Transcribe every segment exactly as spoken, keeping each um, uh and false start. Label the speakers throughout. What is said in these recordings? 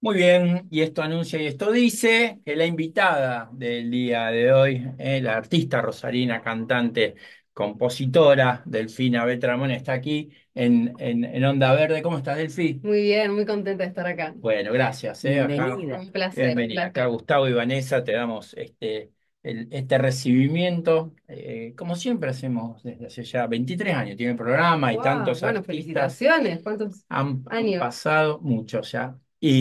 Speaker 1: Muy bien, y esto anuncia y esto dice que la invitada del día de hoy, eh, la artista rosarina, cantante, compositora, Delfina Beltramón, está aquí en, en, en Onda Verde. ¿Cómo estás, Delfi?
Speaker 2: Muy bien, muy contenta de estar acá.
Speaker 1: Bueno, gracias. eh, Acá,
Speaker 2: Bienvenida. Un placer, un
Speaker 1: bienvenida. Acá
Speaker 2: placer.
Speaker 1: Gustavo y Vanessa te damos este, el- este recibimiento. Eh, como siempre hacemos desde hace ya veintitrés años, tiene programa y
Speaker 2: Wow,
Speaker 1: tantos
Speaker 2: bueno,
Speaker 1: artistas.
Speaker 2: felicitaciones. ¿Cuántos
Speaker 1: Han, han
Speaker 2: años?
Speaker 1: pasado muchos ya.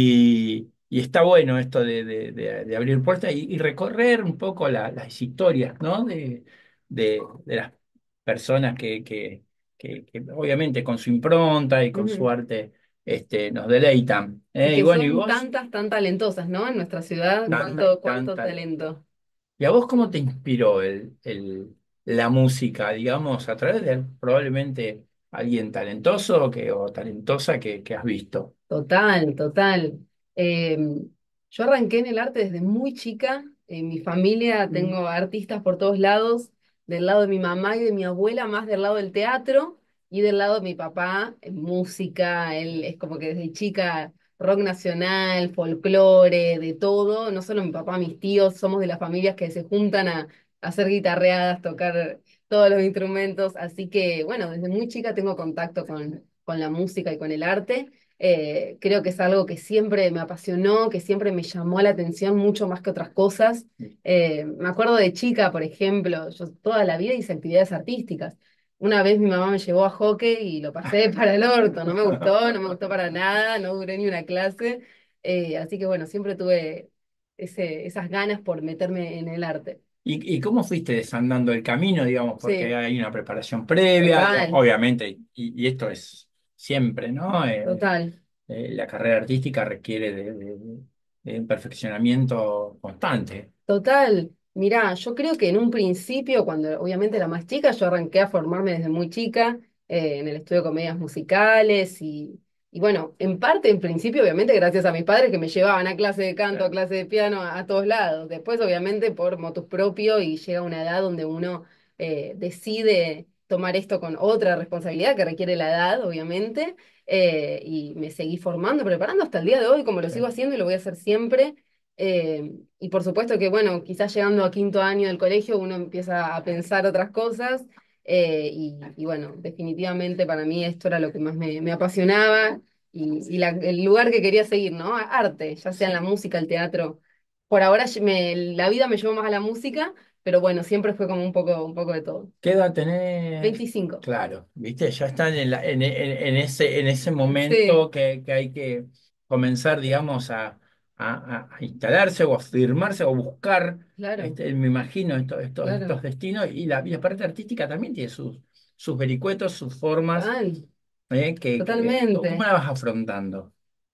Speaker 1: Y, y está bueno esto de, de- de- de abrir puertas y, y recorrer un poco la- las historias, ¿no? De, de- de las personas que, que, que- que obviamente con su impronta y con su
Speaker 2: Ujú.
Speaker 1: arte este, nos deleitan.
Speaker 2: Y
Speaker 1: ¿eh? Y
Speaker 2: que
Speaker 1: bueno, ¿y
Speaker 2: son
Speaker 1: vos?
Speaker 2: tantas, tan talentosas, ¿no? En nuestra ciudad,
Speaker 1: Tanta,
Speaker 2: cuánto, cuánto
Speaker 1: tanta.
Speaker 2: talento.
Speaker 1: ¿Y a vos cómo te inspiró el, el- la música, digamos, a través de probablemente alguien talentoso que, o talentosa que, que has visto?
Speaker 2: Total, total. Eh, yo arranqué en el arte desde muy chica. En mi familia tengo artistas por todos lados, del lado de mi mamá y de mi abuela, más del lado del teatro, y del lado de mi papá, en música. Él es como que desde chica rock nacional, folclore, de todo. No solo mi papá, mis tíos, somos de las familias que se juntan a, a hacer guitarreadas, tocar todos los instrumentos. Así que, bueno, desde muy chica tengo contacto con, con la música y con el arte. Eh, creo que es algo que siempre me apasionó, que siempre me llamó la atención mucho más que otras cosas. Eh, me acuerdo de chica, por ejemplo, yo toda la vida hice actividades artísticas. Una vez mi mamá me llevó a hockey y lo pasé para el orto, no me gustó, no me gustó para nada, no duré ni una clase. Eh, así que bueno, siempre tuve ese, esas ganas por meterme en el arte.
Speaker 1: ¿Y, y cómo fuiste desandando el camino, digamos? Porque
Speaker 2: Sí,
Speaker 1: hay una preparación previa, digamos,
Speaker 2: total,
Speaker 1: obviamente, y, y esto es siempre, ¿no? Eh,
Speaker 2: total.
Speaker 1: eh, la carrera artística requiere de, de- de un perfeccionamiento constante.
Speaker 2: Total, mirá, yo creo que en un principio, cuando obviamente era más chica, yo arranqué a formarme desde muy chica eh, en el estudio de comedias musicales y, y bueno, en parte, en principio, obviamente, gracias a mis padres que me llevaban a clase de canto, a
Speaker 1: Claro.
Speaker 2: clase de piano, a, a todos lados. Después, obviamente, por motus propio y llega una edad donde uno eh, decide tomar esto con otra responsabilidad que requiere la edad, obviamente, eh, y me seguí formando, preparando hasta el día de hoy, como lo
Speaker 1: Sí.
Speaker 2: sigo haciendo y lo voy a hacer siempre. Eh, y por supuesto que, bueno, quizás llegando a quinto año del colegio uno empieza a pensar otras cosas. Eh, y, y bueno, definitivamente para mí esto era lo que más me, me apasionaba y, y la- el lugar que quería seguir, ¿no? Arte, ya sea en la música, el teatro. Por ahora me- la vida me llevó más a la música, pero bueno, siempre fue como un poco, un poco de todo.
Speaker 1: ¿Qué edad tenés?
Speaker 2: Veinticinco.
Speaker 1: Claro, ¿viste? Ya están en, la- en, en- en ese, en ese
Speaker 2: Sí,
Speaker 1: momento que, que hay que comenzar, digamos, a, a- a instalarse o a firmarse o buscar,
Speaker 2: claro,
Speaker 1: este, me imagino, estos, estos, estos
Speaker 2: claro.
Speaker 1: destinos. Y la, y la parte artística también tiene sus, sus vericuetos, sus formas,
Speaker 2: Total,
Speaker 1: ¿eh? Que, que- ¿cómo
Speaker 2: totalmente.
Speaker 1: la vas afrontando?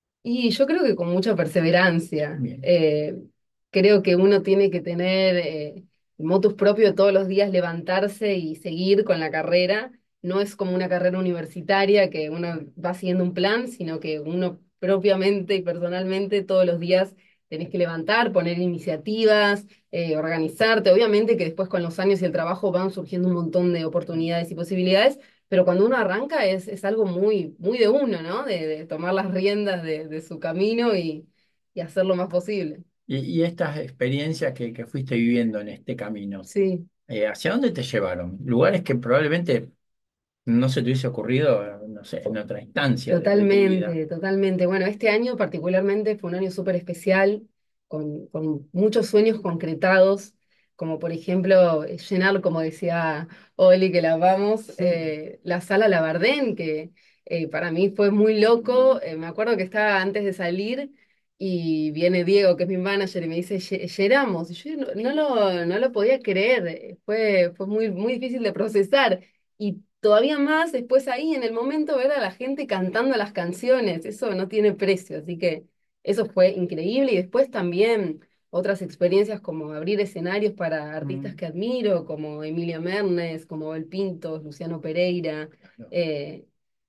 Speaker 2: Y yo creo que con mucha perseverancia.
Speaker 1: Bien,
Speaker 2: Eh, creo que uno tiene que tener eh, motus propio todos los días, levantarse y seguir con la carrera. No es como una carrera universitaria que uno va siguiendo un plan, sino que uno propiamente y personalmente todos los días tenés que levantar, poner iniciativas, eh, organizarte. Obviamente que después con los años y el trabajo van surgiendo un montón de oportunidades y posibilidades, pero cuando uno arranca es, es algo muy, muy de uno, ¿no? De, de tomar las riendas de, de su camino y, y hacer lo más posible.
Speaker 1: y, y estas experiencias que, que fuiste viviendo en este camino,
Speaker 2: Sí,
Speaker 1: eh, ¿hacia dónde te llevaron? Lugares que probablemente no se te hubiese ocurrido, no sé, en otra instancia de, de tu vida.
Speaker 2: totalmente, totalmente. Bueno, este año particularmente fue un año súper especial, con, con muchos sueños concretados, como por ejemplo eh, llenar, como decía Oli, que la vamos,
Speaker 1: Sí.
Speaker 2: eh, la sala Labardén, que eh, para mí fue muy loco. Eh, me acuerdo que estaba antes de salir y viene Diego, que es mi manager, y me dice, "Lle- llenamos". Y yo no, no lo, no lo podía creer, eh, fue, fue muy, muy difícil de procesar. Y todavía más después ahí en el momento ver a la gente cantando las canciones, eso no tiene precio, así que eso fue increíble. Y después también otras experiencias como abrir escenarios para artistas
Speaker 1: Mm,
Speaker 2: que admiro, como Emilia Mernes, como Abel Pintos, Luciano Pereira,
Speaker 1: no,
Speaker 2: eh,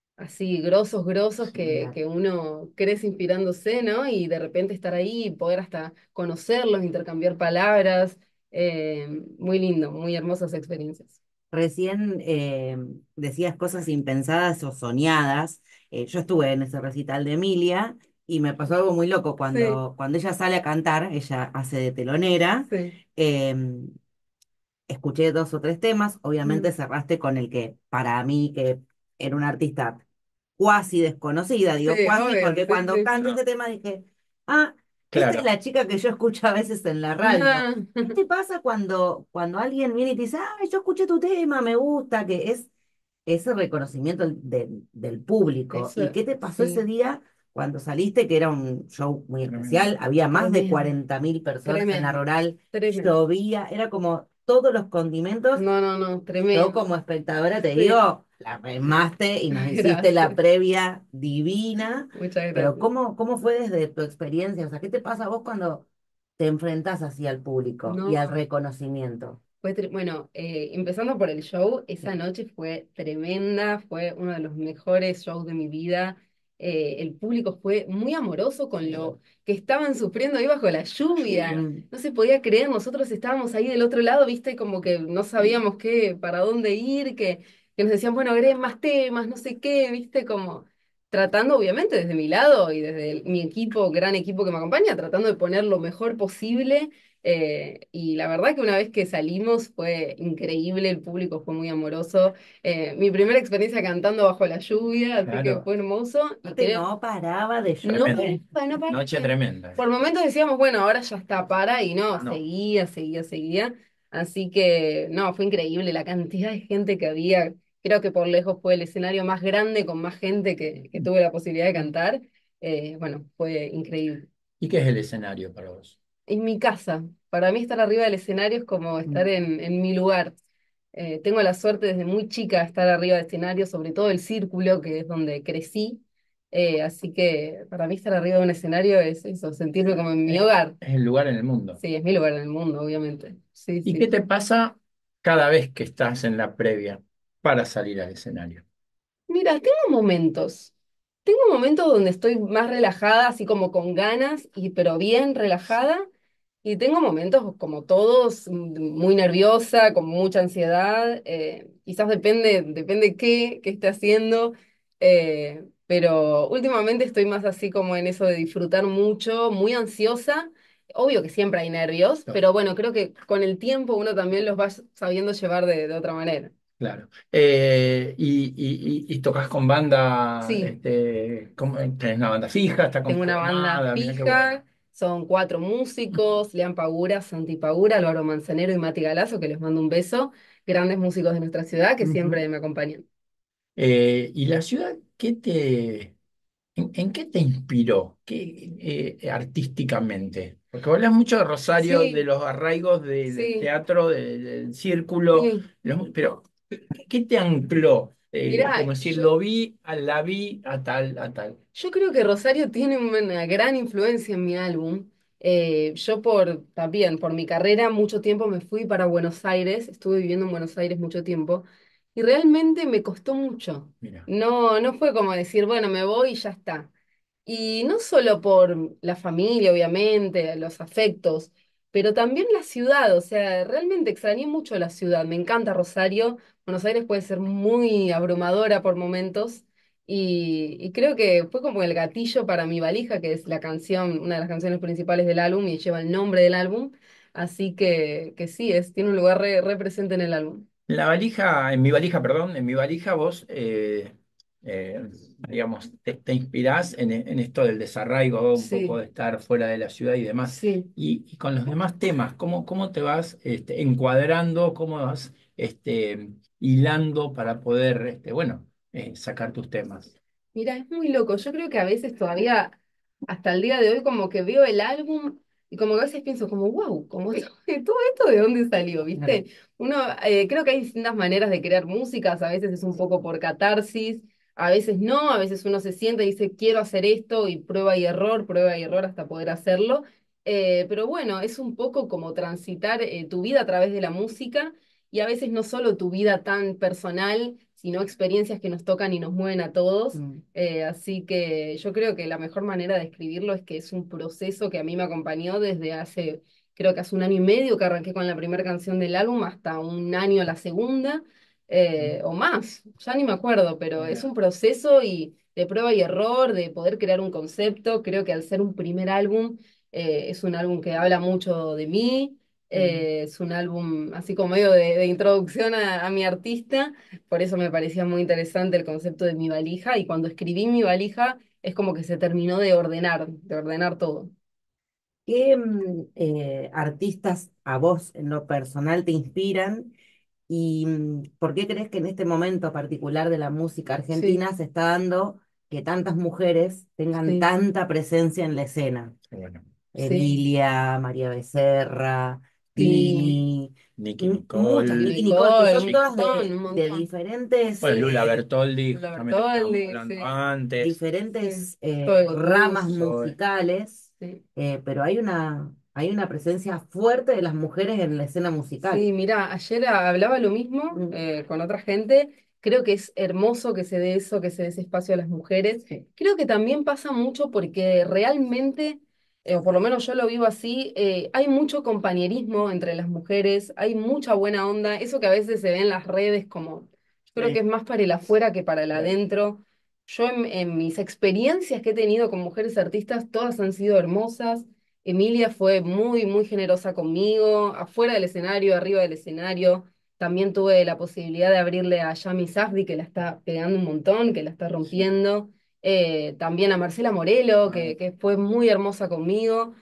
Speaker 2: así grosos, grosos que,
Speaker 1: sí.
Speaker 2: que uno crece inspirándose, ¿no? Y de repente estar ahí y poder hasta conocerlos, intercambiar palabras, eh, muy lindo, muy hermosas experiencias.
Speaker 3: Recién eh, decías cosas impensadas o soñadas. Eh, yo estuve en ese recital de Emilia y me pasó algo muy loco
Speaker 2: Sí,
Speaker 3: cuando, cuando ella sale a cantar, ella hace de telonera,
Speaker 2: sí.
Speaker 3: em, escuché dos o tres temas, obviamente
Speaker 2: Mm.
Speaker 3: cerraste con el que para mí, que era una artista cuasi desconocida,
Speaker 2: Sí,
Speaker 3: digo cuasi,
Speaker 2: obvio,
Speaker 3: porque
Speaker 2: sí,
Speaker 3: cuando
Speaker 2: sí.
Speaker 3: canto ese tema dije, ah, esta es
Speaker 1: Claro,
Speaker 3: la chica que yo escucho a veces en la radio.
Speaker 2: Ajá.
Speaker 3: ¿Qué te pasa cuando, cuando alguien viene y te dice, ah, yo escuché tu tema, me gusta, que es ese reconocimiento del, del- del público? ¿Y
Speaker 2: Eso,
Speaker 3: qué te pasó ese
Speaker 2: sí,
Speaker 3: día cuando saliste, que era un show muy
Speaker 1: tremendo.
Speaker 3: especial? Había más de
Speaker 2: tremendo,
Speaker 3: cuarenta mil personas en la
Speaker 2: tremendo,
Speaker 3: rural,
Speaker 2: tremendo.
Speaker 3: llovía, era como todos los condimentos.
Speaker 2: No, no, no,
Speaker 3: Yo
Speaker 2: tremendo.
Speaker 3: como espectadora te
Speaker 2: Sí,
Speaker 3: digo, la remaste y nos hiciste la
Speaker 2: gracias.
Speaker 3: previa divina,
Speaker 2: Muchas
Speaker 3: pero
Speaker 2: gracias.
Speaker 3: ¿cómo, cómo fue desde tu experiencia? O sea, ¿qué te pasa a vos cuando te enfrentás así al público y al
Speaker 2: No,
Speaker 3: reconocimiento?
Speaker 2: fue tre- bueno, eh, empezando por el show, esa noche fue tremenda, fue uno de los mejores shows de mi vida. Eh, el público fue muy amoroso con lo que estaban sufriendo ahí bajo la lluvia.
Speaker 3: Mm,
Speaker 2: No se podía creer, nosotros estábamos ahí del otro lado, viste, como que no sabíamos qué, para dónde ir, que, que nos decían, bueno, agreguen más temas, no sé qué, viste, como tratando, obviamente, desde mi lado y desde el- mi equipo, gran equipo que me acompaña, tratando de poner lo mejor posible. Eh, y la verdad que una vez que salimos fue increíble, el público fue muy amoroso. Eh, mi primera experiencia cantando bajo la lluvia, así que
Speaker 1: Claro,
Speaker 2: fue hermoso. Y
Speaker 3: aparte
Speaker 2: creo,
Speaker 3: no paraba de
Speaker 2: no
Speaker 1: tremendo.
Speaker 3: llover.
Speaker 2: paraba, no
Speaker 1: Noche
Speaker 2: paraba.
Speaker 1: tremenda.
Speaker 2: Por momentos decíamos, bueno, ahora ya está, para, y no,
Speaker 1: No.
Speaker 2: seguía, seguía, seguía. Así que, no, fue increíble la cantidad de gente que había. Creo que por lejos fue el escenario más grande con más gente que, que tuve la posibilidad de cantar. Eh, bueno, fue increíble.
Speaker 1: ¿Y qué es el escenario para vos?
Speaker 2: En mi casa. Para mí estar arriba del escenario es como estar en, en mi lugar. Eh, tengo la suerte desde muy chica de estar arriba del escenario, sobre todo el círculo, que es donde crecí. Eh, así que para mí estar arriba de un escenario es eso, sentirme como en mi
Speaker 1: Es,
Speaker 2: hogar.
Speaker 1: es el lugar en el mundo.
Speaker 2: Sí, es mi lugar en el mundo, obviamente. Sí,
Speaker 1: ¿Y qué
Speaker 2: sí.
Speaker 1: te pasa cada vez que estás en la previa para salir al escenario?
Speaker 2: Mira, tengo momentos. Tengo momentos donde estoy más relajada, así como con ganas, y, pero bien relajada. Y tengo momentos como todos, mm, muy nerviosa, con mucha ansiedad. Eh, quizás depende, depende qué, qué esté haciendo. Eh, pero últimamente estoy más así como en eso de disfrutar mucho, muy ansiosa. Obvio que siempre hay nervios,
Speaker 1: No,
Speaker 2: pero bueno, creo que con el tiempo uno también los va sabiendo llevar de, de otra manera.
Speaker 1: claro. Eh, y, y, y- y tocas con banda,
Speaker 2: Sí.
Speaker 1: este, ¿cómo- ¿tenés una banda fija? ¿Está
Speaker 2: Tengo una banda
Speaker 1: conformada? Mira qué bueno.
Speaker 2: fija, son cuatro músicos, Lean Pagura, Santi Pagura, Álvaro Manzanero y Mati Galazo, que les mando un beso, grandes músicos de nuestra ciudad que
Speaker 1: Ujú.
Speaker 2: siempre me acompañan.
Speaker 1: Eh, ¿y la ciudad qué te, en, en qué te inspiró? ¿Qué, eh, artísticamente? Porque hablas mucho de Rosario, de
Speaker 2: Sí,
Speaker 1: los arraigos de- del
Speaker 2: sí,
Speaker 1: teatro, de- del círculo,
Speaker 2: sí.
Speaker 1: de los- pero ¿qué, qué te ancló? Eh, como
Speaker 2: Mirá,
Speaker 1: decir,
Speaker 2: yo,
Speaker 1: lo vi, a- la vi a tal, a tal.
Speaker 2: yo creo que Rosario tiene una gran influencia en mi álbum. Eh, yo por, también, por mi carrera, mucho tiempo me fui para Buenos Aires, estuve viviendo en Buenos Aires mucho tiempo, y realmente me costó mucho.
Speaker 1: Mira,
Speaker 2: No, no fue como decir, bueno, me voy y ya está. Y no solo por la familia, obviamente, los afectos, pero también la ciudad. O sea, realmente extrañé mucho la ciudad. Me encanta Rosario. Buenos Aires puede ser muy abrumadora por momentos. Y, y creo que fue como el gatillo para mi valija, que es la canción, una de las canciones principales del álbum y lleva el nombre del álbum. Así que, que sí, es, tiene un lugar re, re presente en el álbum.
Speaker 1: en la valija, en mi valija, perdón, en mi valija vos, eh, eh, digamos, te, te inspirás en, en esto del desarraigo, un poco
Speaker 2: Sí,
Speaker 1: de estar fuera de la ciudad y demás.
Speaker 2: sí.
Speaker 1: Y, y con los demás temas, ¿cómo, cómo te vas este, encuadrando, cómo vas este, hilando para poder, este, bueno, eh, sacar tus temas?
Speaker 2: Mira, es muy loco. Yo creo que a veces todavía, hasta el día de hoy, como que veo el álbum y como que a veces pienso como, wow, como todo esto de dónde salió,
Speaker 3: Claro.
Speaker 2: ¿viste? Uno, eh, creo que hay distintas maneras de crear músicas, a veces es un poco por catarsis, a veces no, a veces uno se siente y dice, quiero hacer esto y prueba y error, prueba y error hasta poder hacerlo. Eh, pero bueno, es un poco como transitar eh, tu vida a través de la música y a veces no solo tu vida tan personal, sino experiencias que nos tocan y nos mueven a todos.
Speaker 3: Mm.
Speaker 2: Eh, así que yo creo que la mejor manera de escribirlo es que es un proceso que a mí me acompañó desde hace, creo que hace un año y medio que arranqué con la primera canción del álbum hasta un año la segunda. eh, o más, ya ni me acuerdo, pero es
Speaker 1: Mira,
Speaker 2: un proceso y de prueba y error, de poder crear un concepto. Creo que al ser un primer álbum, eh, es un álbum que habla mucho de mí.
Speaker 3: Mm.
Speaker 2: Eh, es un álbum así como medio de, de introducción a, a mi artista, por eso me parecía muy interesante el concepto de mi valija, y cuando escribí mi valija es como que se terminó de ordenar, de ordenar todo.
Speaker 3: ¿Qué mm, eh, artistas a vos en lo personal te inspiran y mm, por qué crees que en este momento particular de la música
Speaker 2: Sí,
Speaker 3: argentina se está dando que tantas mujeres tengan
Speaker 2: sí,
Speaker 3: tanta presencia en la escena?
Speaker 1: bueno,
Speaker 2: sí,
Speaker 3: Emilia, María Becerra,
Speaker 2: sí,
Speaker 3: Tini,
Speaker 1: Nicky
Speaker 3: m- muchas,
Speaker 1: Nicole,
Speaker 2: y
Speaker 3: Nicki Nicole, que
Speaker 2: Nicole, un
Speaker 3: son
Speaker 1: sí.
Speaker 3: todas
Speaker 2: montón,
Speaker 3: de,
Speaker 2: un
Speaker 3: de
Speaker 2: montón.
Speaker 3: diferentes,
Speaker 1: Bueno, Lula
Speaker 3: eh,
Speaker 1: Bertoldi,
Speaker 2: La
Speaker 1: justamente que estábamos
Speaker 2: Bertoldi,
Speaker 1: hablando
Speaker 2: sí,
Speaker 1: antes.
Speaker 2: sí,
Speaker 3: diferentes eh,
Speaker 2: Zoe
Speaker 3: ramas
Speaker 2: Gotuso,
Speaker 1: Soy,
Speaker 3: musicales,
Speaker 2: sí.
Speaker 3: eh, pero hay una, hay una presencia fuerte de las mujeres en la escena musical.
Speaker 2: Sí, mira, ayer hablaba lo mismo
Speaker 3: Mm,
Speaker 2: eh, con otra gente. Creo que es hermoso que se dé eso, que se dé ese espacio a las mujeres.
Speaker 3: sí,
Speaker 2: Creo que también pasa mucho porque realmente, eh, o por lo menos yo lo vivo así, eh, hay mucho compañerismo entre las mujeres, hay mucha buena onda. Eso que a veces se ve en las redes como, yo creo que
Speaker 1: sí,
Speaker 2: es más para el afuera que para el
Speaker 1: sí,
Speaker 2: adentro. Yo en, en mis experiencias que he tenido con mujeres artistas, todas han sido hermosas. Emilia fue muy, muy generosa conmigo, afuera del escenario, arriba del escenario. También tuve la posibilidad de abrirle a Yami Safdie, que la está pegando un montón, que la está
Speaker 1: sí.
Speaker 2: rompiendo. Eh, también a Marcela Morelo,
Speaker 1: Ah,
Speaker 2: que, que fue muy hermosa conmigo.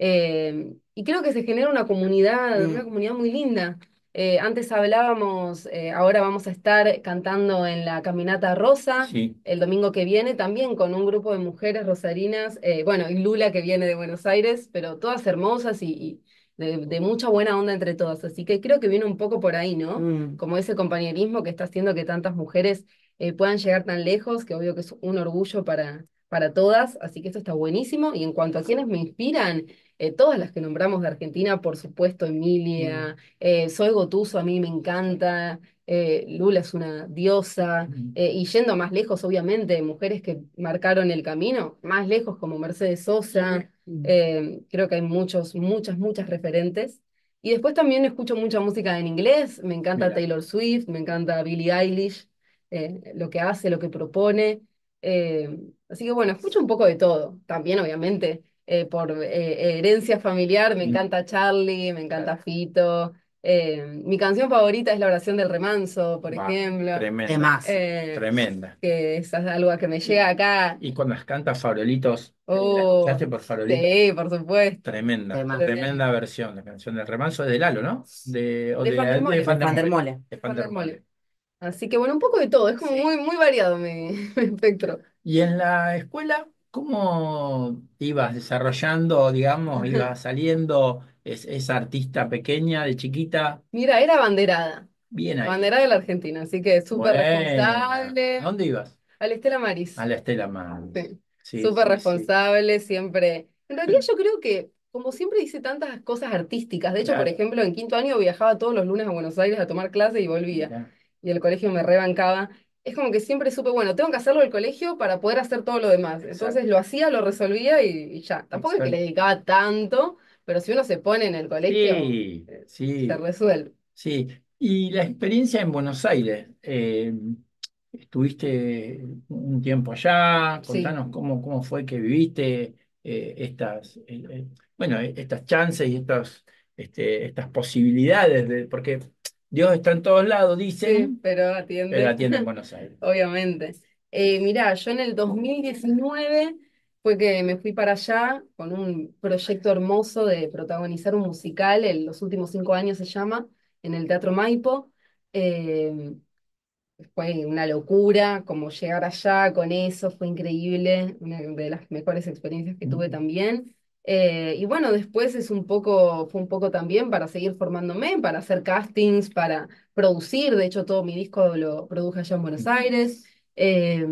Speaker 2: Eh, y creo que se genera una comunidad, una
Speaker 3: mm,
Speaker 2: comunidad muy linda. Eh, antes hablábamos, eh, ahora vamos a estar cantando en la Caminata Rosa
Speaker 1: sí,
Speaker 2: el domingo que viene, también con un grupo de mujeres rosarinas, eh, bueno, y Lula que viene de Buenos Aires, pero todas hermosas y, y de, de mucha buena onda entre todas. Así que creo que viene un poco por ahí, ¿no?
Speaker 3: mm,
Speaker 2: Como ese compañerismo que está haciendo que tantas mujeres eh, puedan llegar tan lejos, que obvio que es un orgullo para, para todas, así que esto está buenísimo. Y en cuanto a quienes me inspiran, eh, todas las que nombramos de Argentina, por supuesto,
Speaker 3: mm,
Speaker 2: Emilia, eh, Soy Gotuso, a mí me encanta, eh, Lula es una diosa.
Speaker 1: mm,
Speaker 2: Eh, y yendo más lejos, obviamente, mujeres que marcaron el camino, más lejos como Mercedes Sosa,
Speaker 3: mm,
Speaker 2: eh, creo que hay muchos, muchas, muchas referentes. Y después también escucho mucha música en inglés, me encanta
Speaker 1: mira,
Speaker 2: Taylor Swift, me encanta Billie Eilish, eh, lo que hace, lo que propone. Eh, así que bueno, escucho un poco de todo. También, obviamente, eh, por eh, herencia familiar, me
Speaker 1: sí,
Speaker 2: encanta Charlie, me encanta
Speaker 1: claro.
Speaker 2: Fito. Eh, mi canción favorita es La oración del remanso, por
Speaker 1: Va,
Speaker 2: ejemplo,
Speaker 1: tremenda,
Speaker 3: temazo.
Speaker 2: eh,
Speaker 1: tremenda.
Speaker 2: que es algo que me
Speaker 1: Y,
Speaker 2: llega acá.
Speaker 1: y cuando las canta Farolitos, eh, ¿la
Speaker 2: Oh,
Speaker 1: escuchaste por Farolitos?
Speaker 2: sí, por supuesto.
Speaker 1: Tremenda,
Speaker 3: Temazo.
Speaker 2: Tremendo.
Speaker 1: tremenda versión. La canción del remanso es de Lalo, ¿no? De, o
Speaker 2: De
Speaker 1: de, de
Speaker 2: Fandermole.
Speaker 3: De
Speaker 1: Fandermole.
Speaker 3: Fandermole.
Speaker 1: De
Speaker 2: De Fandermole.
Speaker 1: Fandermole.
Speaker 2: Así que bueno, un poco de todo, es como
Speaker 1: Sí.
Speaker 2: muy, muy variado mi, mi espectro.
Speaker 1: Y en la escuela, ¿cómo te ibas desarrollando, digamos, ibas saliendo es, esa artista pequeña de chiquita?
Speaker 2: Mira, era abanderada,
Speaker 1: Bien ahí.
Speaker 2: abanderada de la Argentina, así que súper
Speaker 1: Buena. ¿A
Speaker 2: responsable.
Speaker 1: dónde ibas?
Speaker 2: Al Estela
Speaker 1: A
Speaker 2: Maris.
Speaker 1: la Estela Maris.
Speaker 2: Sí,
Speaker 1: Sí,
Speaker 2: súper
Speaker 1: sí, sí.
Speaker 2: responsable, siempre. En realidad yo creo que, como siempre hice tantas cosas artísticas, de hecho, por
Speaker 1: Claro.
Speaker 2: ejemplo, en quinto año viajaba todos los lunes a Buenos Aires a tomar clase y volvía,
Speaker 1: Mira,
Speaker 2: y el colegio me rebancaba. Es como que siempre supe, bueno, tengo que hacerlo el colegio para poder hacer todo lo demás. Entonces
Speaker 1: exacto,
Speaker 2: lo hacía, lo resolvía y, y ya. Tampoco es que le
Speaker 1: exacto.
Speaker 2: dedicaba tanto, pero si uno se pone en el colegio,
Speaker 1: Sí,
Speaker 2: eh, se
Speaker 1: sí,
Speaker 2: resuelve.
Speaker 1: sí. Y la experiencia en Buenos Aires, eh, estuviste un tiempo allá,
Speaker 2: Sí,
Speaker 1: contanos cómo, cómo fue que viviste eh, estas, eh, eh, bueno, eh, estas chances y estas, este, estas posibilidades, de, porque Dios está en todos lados,
Speaker 2: sí,
Speaker 1: dicen,
Speaker 2: pero
Speaker 1: pero
Speaker 2: atiende.
Speaker 1: atiende en Buenos Aires.
Speaker 2: Obviamente. Eh, mirá, yo en el dos mil diecinueve fue que me fui para allá con un proyecto hermoso de protagonizar un musical, en los últimos cinco años se llama, en el Teatro Maipo. Eh, Fue una locura, como llegar allá con eso, fue increíble, una de las mejores experiencias que tuve también. Eh, y bueno, después es un poco, fue un poco también para seguir formándome, para hacer castings, para producir. De hecho, todo mi disco lo produje allá en Buenos Aires. Eh,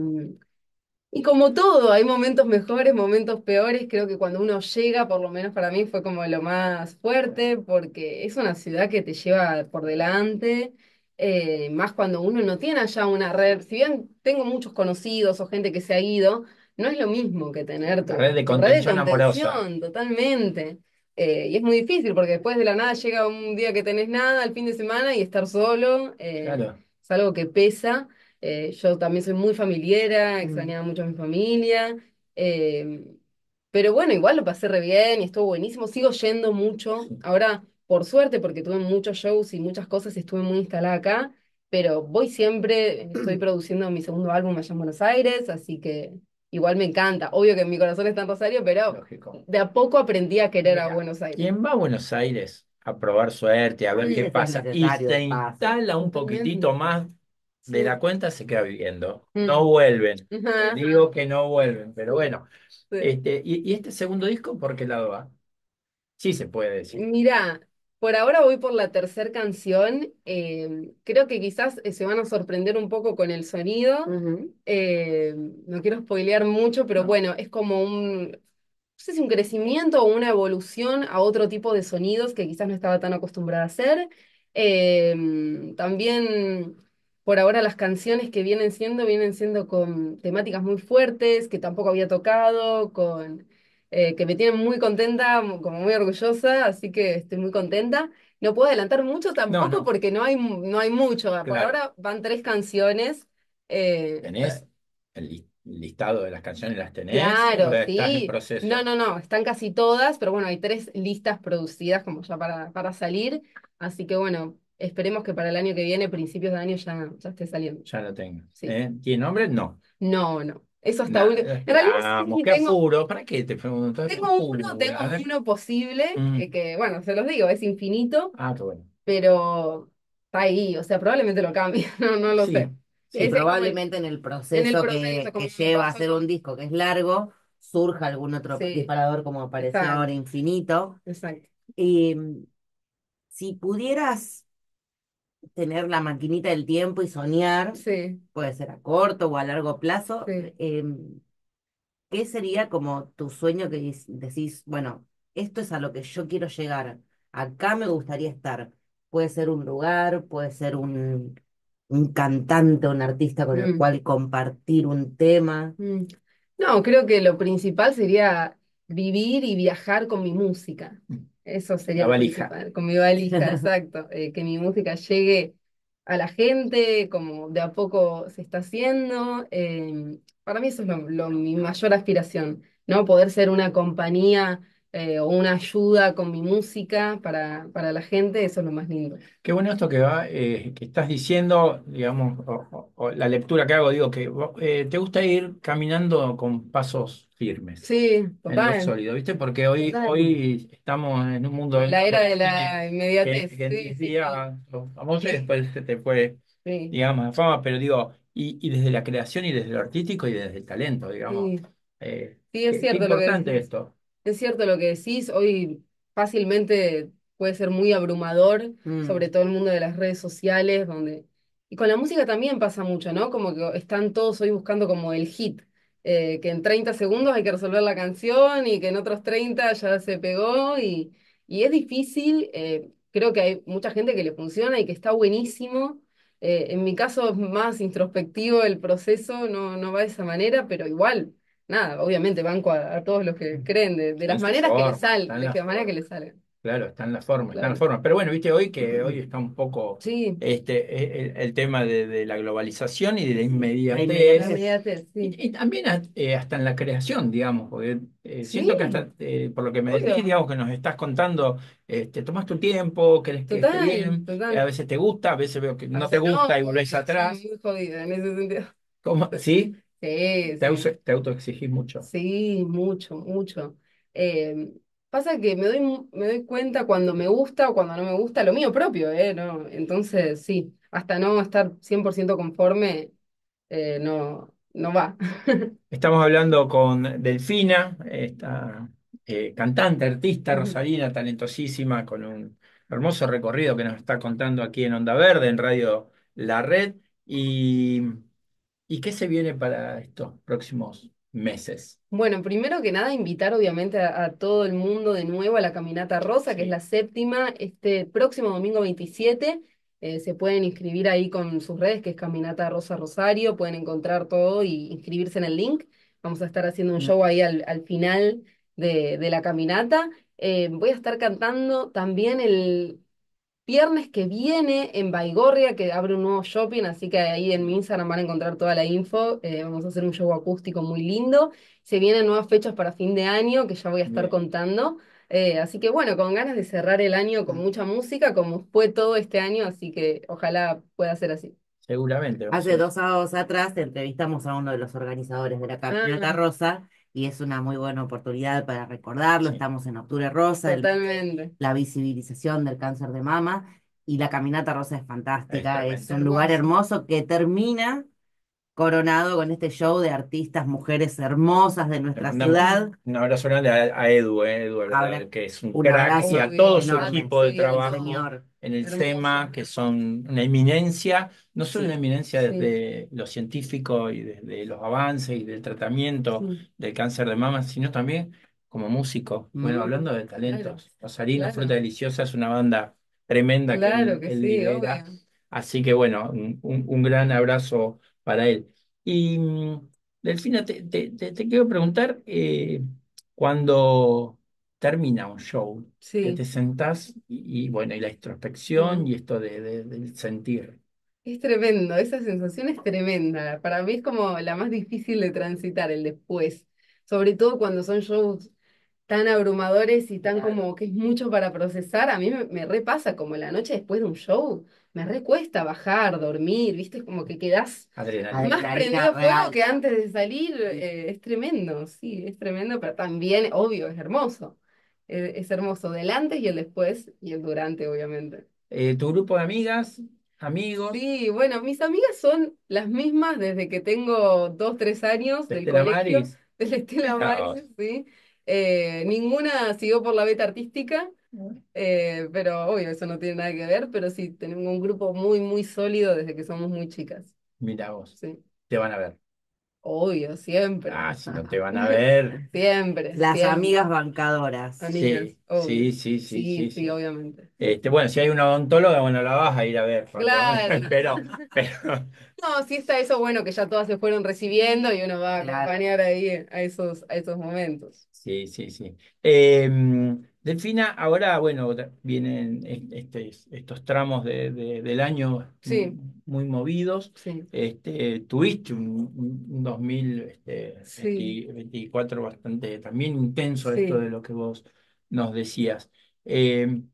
Speaker 2: y como todo, hay momentos mejores, momentos peores. Creo que cuando uno llega, por lo menos para mí, fue como lo más fuerte, porque es una ciudad que te lleva por delante, eh, más cuando uno no tiene allá una red. Si bien tengo muchos conocidos o gente que se ha ido, no es lo mismo que tener
Speaker 1: La red
Speaker 2: tu,
Speaker 1: de
Speaker 2: tu red de
Speaker 1: contención amorosa,
Speaker 2: contención, totalmente. Eh, y es muy difícil, porque después de la nada llega un día que tenés nada, al fin de semana, y estar solo. eh,
Speaker 1: claro.
Speaker 2: es algo que pesa. Eh, yo también soy muy familiera,
Speaker 3: Mm.
Speaker 2: extrañaba mucho a mi familia. eh, pero bueno, igual lo pasé re bien y estuvo buenísimo. Sigo yendo mucho. Ahora, por suerte, porque tuve muchos shows y muchas cosas, estuve muy instalada acá. Pero voy siempre, estoy produciendo mi segundo álbum allá en Buenos Aires, así que igual me encanta. Obvio que mi corazón está en Rosario, pero
Speaker 1: Lógico.
Speaker 2: de a poco aprendí a querer a
Speaker 1: Mira,
Speaker 2: Buenos Aires.
Speaker 1: quien va a Buenos Aires a probar suerte, a
Speaker 3: A
Speaker 1: ver qué
Speaker 3: veces es
Speaker 1: pasa, y
Speaker 3: necesario
Speaker 1: se
Speaker 3: el pase.
Speaker 1: instala un poquitito
Speaker 2: Totalmente.
Speaker 1: más de
Speaker 2: Sí.
Speaker 1: la cuenta, se queda viviendo. No
Speaker 2: Mm.
Speaker 1: vuelven.
Speaker 2: Ajá.
Speaker 1: Digo que no vuelven, pero bueno.
Speaker 2: Sí.
Speaker 1: Este, y, y este segundo disco, ¿por qué lado va? Sí se puede decir.
Speaker 2: Mira, por ahora voy por la tercera canción. Eh, creo que quizás eh, se van a sorprender un poco con el sonido.
Speaker 3: Ujú.
Speaker 2: Eh, no quiero spoilear mucho, pero
Speaker 1: ¿No?
Speaker 2: bueno, es como un, no sé si un crecimiento o una evolución a otro tipo de sonidos que quizás no estaba tan acostumbrada a hacer. Eh, también por ahora las canciones que vienen siendo, vienen siendo con temáticas muy fuertes, que tampoco había tocado, con, eh, que me tienen muy contenta, mu- como muy orgullosa, así que estoy muy contenta. No puedo adelantar mucho
Speaker 1: No,
Speaker 2: tampoco
Speaker 1: no,
Speaker 2: porque no hay, mu- no hay mucho. Por
Speaker 1: claro.
Speaker 2: ahora van tres canciones. eh,
Speaker 1: ¿Tenés el lis- listado de las canciones? ¿Las tenés? ¿O
Speaker 2: Claro,
Speaker 1: estás en
Speaker 2: sí. No,
Speaker 1: proceso?
Speaker 2: no, no, están casi todas, pero bueno, hay tres listas producidas como ya para, para salir, así que bueno, esperemos que para el año que viene, principios de año, ya, ya esté saliendo.
Speaker 1: Ya lo tengo.
Speaker 2: Sí.
Speaker 1: ¿Eh? ¿Tiene nombre? No.
Speaker 2: No, no, eso hasta último.
Speaker 1: Nada,
Speaker 2: En realidad
Speaker 1: esperamos.
Speaker 2: sí,
Speaker 1: Qué
Speaker 2: tengo,
Speaker 1: apuro. ¿Para qué te pregunto? Qué
Speaker 2: tengo uno,
Speaker 1: apuro.
Speaker 2: tengo
Speaker 1: A ver.
Speaker 2: uno posible,
Speaker 1: Mm.
Speaker 2: que, que bueno, se los digo, es infinito,
Speaker 1: Ah, qué bueno.
Speaker 2: pero está ahí, o sea, probablemente lo cambie, no, no lo sé.
Speaker 1: Sí,
Speaker 3: Sí,
Speaker 2: Ese es como el-
Speaker 3: probablemente en el
Speaker 2: en el
Speaker 3: proceso
Speaker 2: proceso,
Speaker 3: que,
Speaker 2: como
Speaker 3: que
Speaker 2: me
Speaker 3: lleva a
Speaker 2: pasó
Speaker 3: hacer un
Speaker 2: con...
Speaker 3: disco que es largo, surja algún otro
Speaker 2: Sí,
Speaker 3: disparador como apareció ahora
Speaker 2: exacto,
Speaker 3: Infinito.
Speaker 2: exacto.
Speaker 3: Y mm, si pudieras tener la maquinita del tiempo y soñar,
Speaker 2: Sí,
Speaker 3: puede ser a corto o a largo plazo,
Speaker 2: sí.
Speaker 3: em, ¿qué sería como tu sueño que dis- decís, bueno, esto es a lo que yo quiero llegar, acá me gustaría estar? Puede ser un lugar, puede ser un, un cantante, un artista con el
Speaker 2: Mm.
Speaker 3: cual compartir un tema.
Speaker 2: Mm. No, creo que lo principal sería vivir y viajar con mi música. Eso sería
Speaker 1: La
Speaker 2: lo
Speaker 1: valija.
Speaker 2: principal, con mi valija, exacto. Eh, que mi música llegue a la gente, como de a poco se está haciendo. Eh, para mí eso es lo, lo- mi mayor aspiración, ¿no? Poder ser una compañía eh, o una ayuda con mi música para, para la gente, eso es lo más lindo.
Speaker 1: Qué bueno esto que va, eh, que estás diciendo, digamos, o, o- o la lectura que hago, digo que vos, eh, te gusta ir caminando con pasos firmes
Speaker 2: Sí,
Speaker 1: en lo
Speaker 2: total,
Speaker 1: sólido, ¿viste? Porque hoy,
Speaker 2: total.
Speaker 1: hoy estamos en un mundo
Speaker 2: La era de
Speaker 1: volátil,
Speaker 2: la
Speaker 1: que,
Speaker 2: inmediatez,
Speaker 1: que en
Speaker 2: sí,
Speaker 1: diez
Speaker 2: sí, sí.
Speaker 1: días los famosos y después se te fue,
Speaker 2: Sí,
Speaker 1: digamos, la fama, pero digo, y, y desde la creación y desde lo artístico y desde el talento, digamos.
Speaker 2: sí,
Speaker 1: Eh,
Speaker 2: sí, es
Speaker 1: qué, qué
Speaker 2: cierto lo que
Speaker 1: importante
Speaker 2: decís.
Speaker 1: esto.
Speaker 2: Es cierto lo que decís. Hoy fácilmente puede ser muy abrumador,
Speaker 3: Mm,
Speaker 2: sobre todo el mundo de las redes sociales, donde... Y con la música también pasa mucho, ¿no? Como que están todos hoy buscando como el hit, eh, que en treinta segundos hay que resolver la canción y que en otros treinta ya se pegó y, y es difícil. Eh, creo que hay mucha gente que le funciona y que está buenísimo. Eh, en mi caso es más introspectivo el proceso, no, no va de esa manera, pero igual nada, obviamente banco a, a todos los que creen de, de
Speaker 1: Está
Speaker 2: las
Speaker 1: en su
Speaker 2: maneras que les
Speaker 1: forma,
Speaker 2: salen,
Speaker 1: está en
Speaker 2: de
Speaker 1: la
Speaker 2: las maneras que
Speaker 1: forma.
Speaker 2: les salgan.
Speaker 1: Claro, está en la forma, está en la
Speaker 2: Claro.
Speaker 1: forma. Pero bueno, viste, hoy que hoy está un poco
Speaker 2: Sí,
Speaker 1: este, el, el tema de, de la globalización y de la
Speaker 3: la
Speaker 2: la
Speaker 1: inmediatez.
Speaker 3: inmediatez.
Speaker 2: inmediatez, sí.
Speaker 1: Y, y también a- eh, hasta en la creación, digamos, porque eh, siento que
Speaker 2: Sí,
Speaker 1: hasta, eh, por lo que me decís,
Speaker 2: obvio.
Speaker 1: digamos, que nos estás contando, este, tomás tu tiempo, querés que esté
Speaker 2: Total,
Speaker 1: bien, eh, a
Speaker 2: total.
Speaker 1: veces te gusta, a veces veo que
Speaker 2: A
Speaker 1: no te
Speaker 2: veces
Speaker 1: gusta
Speaker 2: no,
Speaker 1: y volvés
Speaker 2: obvio, soy
Speaker 1: atrás.
Speaker 2: muy jodida en ese sentido.
Speaker 1: ¿Cómo? ¿Sí?
Speaker 2: Sí,
Speaker 1: Te,
Speaker 2: sí.
Speaker 1: auto- te autoexigís mucho.
Speaker 2: Sí, mucho, mucho. Eh, pasa que me doy, mu- me doy cuenta cuando me gusta o cuando no me gusta lo mío propio, ¿eh? ¿No? Entonces, sí, hasta no estar cien por ciento conforme, eh, no, no va.
Speaker 1: Estamos hablando con Delfina, esta eh, cantante, artista
Speaker 2: Ujú.
Speaker 1: rosarina, talentosísima, con un hermoso recorrido que nos está contando aquí en Onda Verde, en Radio La Red. ¿Y, y qué se viene para estos próximos meses?
Speaker 2: Bueno, primero que nada, invitar obviamente a, a todo el mundo de nuevo a la Caminata Rosa, que es
Speaker 1: Sí.
Speaker 2: la séptima, este próximo domingo veintisiete. Eh, se pueden inscribir ahí con sus redes, que es Caminata Rosa Rosario, pueden encontrar todo y inscribirse en el link. Vamos a estar haciendo un
Speaker 1: Mm.
Speaker 2: show ahí al, al final de, de la caminata. Eh, voy a estar cantando también el viernes que viene en Baigorria, que abre un nuevo shopping, así que ahí en mi Instagram van a encontrar toda la info. Eh, vamos a hacer un show acústico muy lindo. Se vienen nuevas fechas para fin de año que ya voy a estar
Speaker 1: Bien,
Speaker 2: contando. Eh, así que bueno, con ganas de cerrar el año con mucha música, como fue todo este año, así que ojalá pueda ser así.
Speaker 1: seguramente va a
Speaker 3: Hace
Speaker 1: ser.
Speaker 3: dos sábados atrás entrevistamos a uno de los organizadores de la Caminata
Speaker 2: Ah,
Speaker 3: Rosa y es una muy buena oportunidad para recordarlo.
Speaker 1: Sí,
Speaker 3: Estamos en Octubre Rosa, el-
Speaker 2: totalmente.
Speaker 3: la visibilización del cáncer de mama y la Caminata Rosa es
Speaker 1: es
Speaker 3: fantástica, es
Speaker 1: tremendo.
Speaker 3: un lugar
Speaker 2: Hermoso.
Speaker 3: hermoso que termina coronado con este show de artistas, mujeres hermosas de
Speaker 1: Le
Speaker 3: nuestra
Speaker 1: mandamos
Speaker 3: ciudad.
Speaker 1: un abrazo grande a, a Edu, eh, Edu, la
Speaker 3: Ahora,
Speaker 1: verdad, que es un
Speaker 3: un
Speaker 1: crack, y
Speaker 3: abrazo
Speaker 1: a todo
Speaker 2: Obvio.
Speaker 1: su
Speaker 2: Ah,
Speaker 3: enorme,
Speaker 1: equipo de
Speaker 2: sí,
Speaker 3: sí,
Speaker 1: trabajo
Speaker 2: no.
Speaker 3: señor.
Speaker 1: en el
Speaker 2: Hermoso.
Speaker 1: tema, que son una eminencia, no solo una
Speaker 3: Sí,
Speaker 1: eminencia
Speaker 2: Sí,
Speaker 1: desde lo científico y desde los avances y del tratamiento
Speaker 2: sí.
Speaker 1: del cáncer de mama, sino también como músico. Bueno,
Speaker 3: mm,
Speaker 1: hablando de
Speaker 2: Claro,
Speaker 1: talentos, Rosarino Fruta
Speaker 2: claro.
Speaker 1: Deliciosa es una banda tremenda que
Speaker 2: Claro
Speaker 1: él,
Speaker 2: que
Speaker 1: él
Speaker 2: sí,
Speaker 1: lidera,
Speaker 2: obvio.
Speaker 1: así que bueno, un, un- un gran abrazo para él. Y mm, Delfina, te, te- te- te quiero preguntar, eh, cuando termina un show, que te
Speaker 2: Sí.
Speaker 1: sentás y, y, bueno, y la introspección
Speaker 2: Mm.
Speaker 1: y esto de, de- del sentir.
Speaker 2: Es tremendo, esa sensación es tremenda. Para mí es como la más difícil de transitar, el después. Sobre todo cuando son shows tan abrumadores y tan como que es mucho para procesar. A mí me, me repasa como la noche después de un show. Me recuesta bajar, dormir, ¿viste? Es como que quedás
Speaker 1: Adrenalina.
Speaker 2: más
Speaker 3: adrenalina
Speaker 2: prendido fuego
Speaker 3: real.
Speaker 2: que antes de salir. Eh, es tremendo, sí, es tremendo, pero también, obvio, es hermoso. Eh, es hermoso del antes y el después y el durante, obviamente.
Speaker 1: Eh, ¿tu grupo de amigas, amigos,
Speaker 2: Sí, bueno, mis amigas son las mismas desde que tengo dos, tres años
Speaker 1: de
Speaker 2: del
Speaker 1: Estela
Speaker 2: colegio,
Speaker 1: Maris?
Speaker 2: del Estela
Speaker 1: Mirá vos.
Speaker 2: Maris, ¿sí? Eh, ninguna siguió por la beta artística, eh, pero obvio, eso no tiene nada que ver, pero sí, tenemos un grupo muy, muy sólido desde que somos muy chicas,
Speaker 1: Mirá vos,
Speaker 2: sí.
Speaker 1: te van a ver.
Speaker 2: Obvio, siempre,
Speaker 1: Ah, si no te van a ver.
Speaker 2: siempre,
Speaker 3: Las amigas
Speaker 2: siempre.
Speaker 3: bancadoras.
Speaker 2: Amigas,
Speaker 1: Sí,
Speaker 2: obvio.
Speaker 1: sí, sí, sí,
Speaker 2: Sí,
Speaker 1: sí,
Speaker 2: sí,
Speaker 1: sí.
Speaker 2: obviamente.
Speaker 1: Este, bueno, si hay una odontóloga, bueno, la vas a ir a ver cuando,
Speaker 2: Claro.
Speaker 1: pero, pero
Speaker 2: No, sí está eso bueno que ya todas se fueron recibiendo y uno va a
Speaker 3: Claro.
Speaker 2: acompañar ahí a esos, a esos momentos.
Speaker 1: sí, sí, sí. Eh, Delfina, ahora, bueno, da- vienen es- este- estos tramos de- de- del año
Speaker 2: Sí,
Speaker 1: muy movidos.
Speaker 2: sí,
Speaker 1: Este, tuviste un, un- un dos mil
Speaker 2: sí,
Speaker 1: veinticuatro bastante también intenso, esto
Speaker 2: sí,
Speaker 1: de lo que vos nos decías. Eh,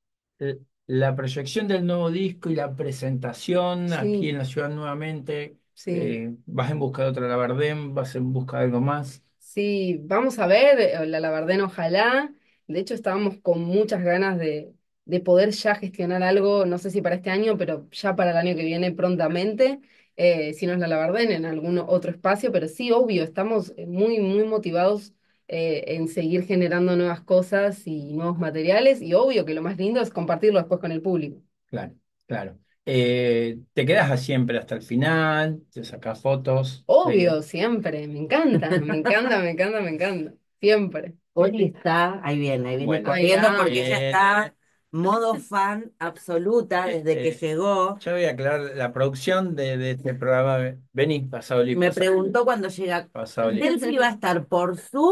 Speaker 1: l- la proyección del nuevo disco y la presentación aquí
Speaker 2: sí,
Speaker 1: en la ciudad nuevamente,
Speaker 2: sí.
Speaker 1: eh, ¿vas en busca de otra Labardén? ¿Vas en busca de algo más?
Speaker 2: Sí, vamos a ver, eh, la Labardén, ojalá. De hecho, estábamos con muchas ganas de, de poder ya gestionar algo, no sé si para este año, pero ya para el año que viene prontamente. Eh, si no es la Labardén, en algún otro espacio, pero sí, obvio, estamos eh, muy, muy motivados eh, en seguir generando nuevas cosas y nuevos materiales, y obvio que lo más lindo es compartirlo después con el público.
Speaker 1: Claro, claro. Eh, ¿te quedas siempre hasta el final? ¿Te sacas fotos?
Speaker 2: Obvio,
Speaker 1: Sí.
Speaker 2: siempre, me encanta, me encanta, me encanta, me encanta, siempre. Sí,
Speaker 3: Oli
Speaker 2: sí.
Speaker 3: está, ahí viene, ahí viene
Speaker 1: Bueno,
Speaker 2: Ahí
Speaker 3: corriendo
Speaker 2: va.
Speaker 3: porque ella
Speaker 1: bien.
Speaker 3: está modo fan absoluta desde que
Speaker 1: Este,
Speaker 3: llegó.
Speaker 1: yo voy a aclarar la producción de, de este programa. Vení, pasado
Speaker 3: Me
Speaker 1: pasado
Speaker 3: preguntó cuando llega,
Speaker 1: pasado
Speaker 3: ¿Delphi va a estar por Zoom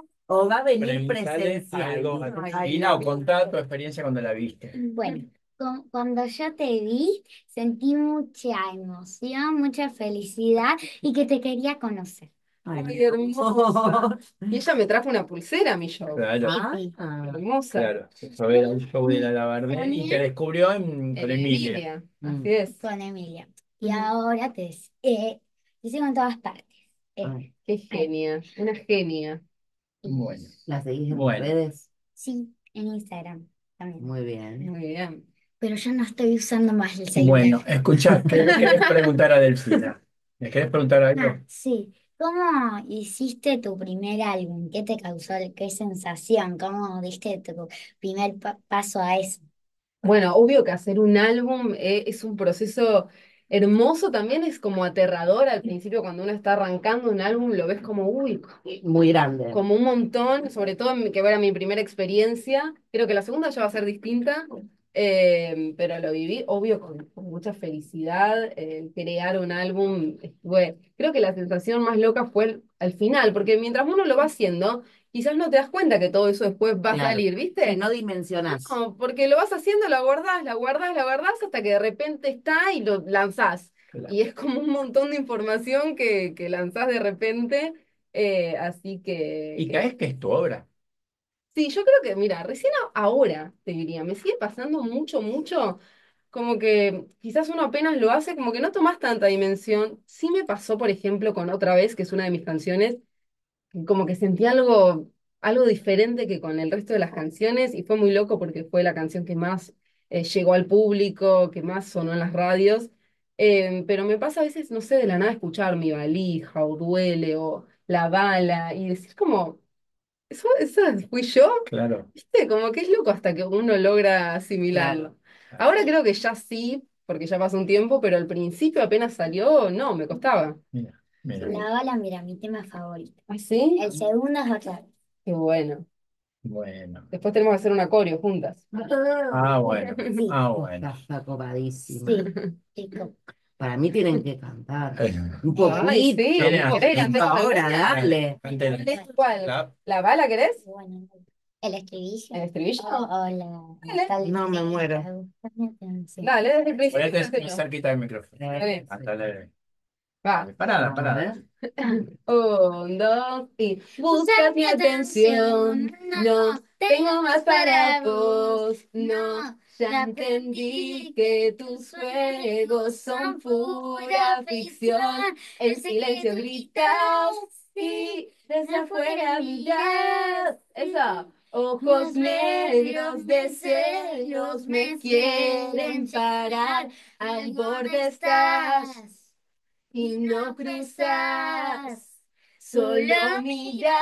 Speaker 3: o va a venir
Speaker 1: Preguntale
Speaker 3: presencial?
Speaker 1: algo a
Speaker 3: Ay,
Speaker 1: Delfina o
Speaker 3: no.
Speaker 1: contá tu experiencia cuando la viste.
Speaker 4: Bueno, cu- cuando yo te vi, sentí mucha emoción, mucha felicidad y que te quería conocer.
Speaker 3: Ay, mi
Speaker 2: Ay, hermosa.
Speaker 3: amor.
Speaker 2: Y ella me trajo una pulsera a mi show.
Speaker 1: Claro,
Speaker 4: Sí,
Speaker 3: Ah,
Speaker 4: sí,
Speaker 2: Hermosa.
Speaker 1: claro. Se fue a ver el show de la Labardén y te
Speaker 4: también
Speaker 1: descubrió en- con
Speaker 2: En
Speaker 1: Emilia.
Speaker 2: Emilia.
Speaker 3: mm,
Speaker 2: Así es.
Speaker 4: con Emilia. Y
Speaker 2: Ujú.
Speaker 4: ahora te, des- eh, te sigo en todas partes. Eh,
Speaker 3: ay.
Speaker 2: Qué
Speaker 4: ahí.
Speaker 2: genia. Una genia.
Speaker 1: Bueno,
Speaker 3: ¿La seguís en
Speaker 1: bueno.
Speaker 3: redes?
Speaker 4: Sí, en Instagram también.
Speaker 3: Muy bien.
Speaker 2: Muy bien.
Speaker 4: Pero yo no estoy usando más el celular.
Speaker 1: Bueno, escuchá, ¿qué le querés preguntar a Delfina? ¿Le querés preguntar
Speaker 4: Ah,
Speaker 1: algo?
Speaker 4: sí. ¿Cómo hiciste tu primer álbum? ¿Qué te causó? ¿Qué sensación? ¿Cómo diste tu primer pa- paso a eso?
Speaker 2: Bueno, obvio que hacer un álbum eh, es un proceso hermoso, también es como aterrador al principio cuando uno está arrancando un álbum, lo ves como, uy,
Speaker 3: Muy grande.
Speaker 2: como un montón, sobre todo en mi- que era mi primera experiencia. Creo que la segunda ya va a ser distinta, Eh, pero lo viví, obvio, con, con mucha felicidad. Eh, crear un álbum, fue, creo que la sensación más loca fue el- al final, porque mientras uno lo va haciendo, quizás no te das cuenta que todo eso después va a
Speaker 3: Claro.
Speaker 2: salir,
Speaker 3: Si
Speaker 2: ¿viste?
Speaker 3: no dimensionás.
Speaker 2: No, porque lo vas haciendo, la guardás, la guardás, la guardás hasta que de repente está y lo lanzás.
Speaker 1: Claro.
Speaker 2: Y es como un montón de información que, que lanzás de repente. Eh, así que,
Speaker 1: ¿Y
Speaker 2: que
Speaker 1: crees que es tu obra?
Speaker 2: sí, yo creo que, mira, recién a- ahora te diría, me sigue pasando mucho, mucho, como que quizás uno apenas lo hace, como que no tomas tanta dimensión. Sí me pasó, por ejemplo, con Otra Vez, que es una de mis canciones, como que sentí algo, algo diferente que con el resto de las canciones y fue muy loco porque fue la canción que más eh, llegó al público, que más sonó en las radios. Eh, pero me pasa a veces, no sé, de la nada escuchar Mi Valija o Duele o La Bala y decir como, ¿eso, esa fui yo?
Speaker 1: Claro.
Speaker 2: ¿Viste? Como que es loco hasta que uno logra asimilarlo.
Speaker 1: Claro.
Speaker 2: Ahora creo que ya sí, porque ya pasó un tiempo, pero al principio apenas salió, no, me costaba.
Speaker 1: Mira, mira.
Speaker 4: La bala, mira, mi tema favorito.
Speaker 2: ¿Ah, sí?
Speaker 4: El segundo es Otra Vez.
Speaker 2: Qué bueno.
Speaker 1: Bueno.
Speaker 2: Después tenemos que hacer un acorio juntas.
Speaker 1: Ah, bueno.
Speaker 4: Sí,
Speaker 1: Ah,
Speaker 3: Vos
Speaker 1: bueno.
Speaker 3: estás está copadísima.
Speaker 4: sí. Chico.
Speaker 3: Para mí tienen que cantar.
Speaker 1: Eh,
Speaker 3: Un
Speaker 2: Ay,
Speaker 3: poquito,
Speaker 2: sí.
Speaker 1: ¿Quieren
Speaker 3: un
Speaker 1: hacer?
Speaker 2: ¿Querés
Speaker 3: poquito
Speaker 2: cantar
Speaker 3: ahora,
Speaker 2: alguna?
Speaker 3: dale.
Speaker 1: Canten.
Speaker 2: ¿Querés cuál?
Speaker 1: La-
Speaker 2: ¿La bala querés?
Speaker 4: Bueno, el estribillo.
Speaker 2: ¿El estribillo?
Speaker 4: O, o la
Speaker 2: Dale.
Speaker 4: tal-
Speaker 3: No me muero.
Speaker 4: Buscame atención.
Speaker 2: Dale, desde el principio.
Speaker 1: Ponete
Speaker 2: hacelo.
Speaker 1: cerquita del micrófono.
Speaker 2: Está bien.
Speaker 1: Cántale.
Speaker 2: Va.
Speaker 1: Parada,
Speaker 3: A
Speaker 1: parada.
Speaker 3: ver.
Speaker 2: Un, dos y buscas mi atención. No tengo más para vos. No, ya entendí que tus juegos son pura ficción. En silencio gritas y desde afuera miras. Eso. Ojos negros de celos me quieren parar. Al borde estás y no cruzas, solo miras,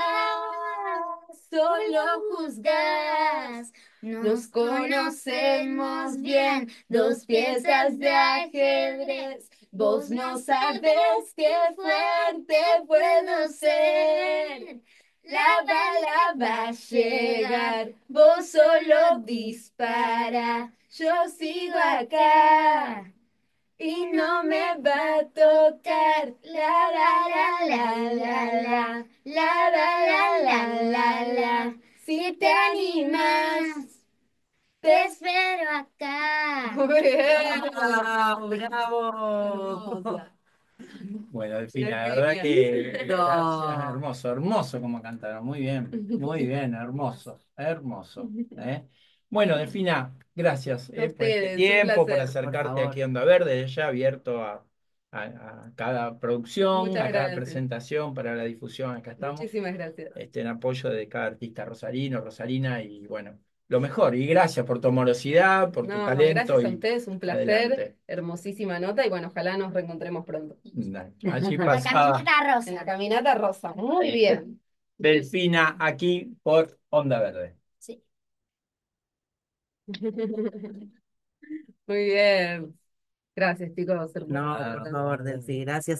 Speaker 2: solo juzgas. Nos conocemos bien, dos piezas de ajedrez. Vos no sabes qué fuerte puedo ser. La bala va a llegar, vos solo dispara, yo sigo acá. Y no me va a tocar. La la la la la la. La la la la la la. Si te animas, te espero acá. Muy bien.
Speaker 3: ¡Bravo, bravo!
Speaker 2: Hermosa.
Speaker 1: Bueno, Delfina,
Speaker 2: Mira
Speaker 1: la
Speaker 2: qué
Speaker 1: verdad
Speaker 2: bien.
Speaker 1: que
Speaker 3: No.
Speaker 1: gracias, hermoso, hermoso como cantaron, muy bien, muy bien, hermoso, hermoso. ¿Eh? Bueno, Delfina, gracias
Speaker 2: A
Speaker 1: eh, por este
Speaker 2: ustedes, un
Speaker 1: tiempo, por
Speaker 2: placer.
Speaker 3: Por
Speaker 1: acercarte aquí
Speaker 3: favor.
Speaker 1: a Onda Verde, ya abierto a, a- a cada producción,
Speaker 2: Muchas
Speaker 1: a cada
Speaker 2: gracias.
Speaker 1: presentación para la difusión, acá estamos,
Speaker 2: Muchísimas gracias.
Speaker 1: este, en apoyo de cada artista rosarino, rosarina y bueno, lo mejor, y gracias por tu amorosidad, por tu
Speaker 2: No,
Speaker 1: talento
Speaker 2: gracias a
Speaker 1: y
Speaker 2: ustedes, un placer.
Speaker 1: adelante.
Speaker 2: Hermosísima nota y bueno, ojalá nos reencontremos pronto.
Speaker 1: Dale. Allí
Speaker 4: La
Speaker 1: pasaba.
Speaker 4: caminata
Speaker 2: En la
Speaker 4: rosa.
Speaker 2: caminata rosa. Muy bien.
Speaker 1: Delfina aquí por Onda Verde.
Speaker 4: Sí.
Speaker 2: Muy bien. Gracias, chicos.
Speaker 3: No,
Speaker 2: Hermoso.
Speaker 3: por favor, Delphi, gracias.